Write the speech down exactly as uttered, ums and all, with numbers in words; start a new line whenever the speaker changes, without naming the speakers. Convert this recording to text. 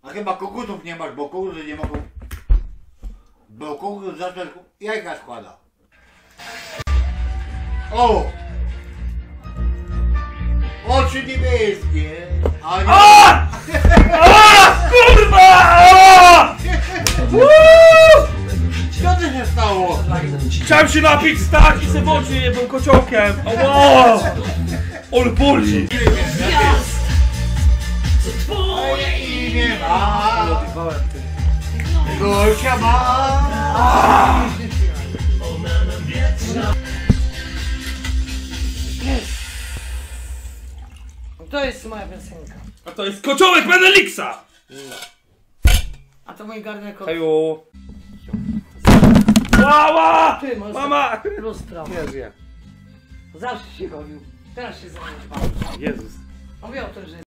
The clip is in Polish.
A chyba kokosów nie masz, bo kokosy nie mogą... Bo kokus zawsze jajka składa. O! Oczy niebieskie, a nie...
A! A! Kurwa!
Co to się stało?
Chciałem się napić, stać i se w oczy jebą kociołkiem. Ała! Ol boli!
Twoje imię ma... Gosia ma...
To jest moja piosenka.
A to jest kociołek Benelixa!
A to mój garnek od...
Heju! Mama!
Ty, może
Mama!
lustra.
Nie żyje.
Zawsze się gonił. Teraz się zamienił.
Jezus.
On wie o tym, że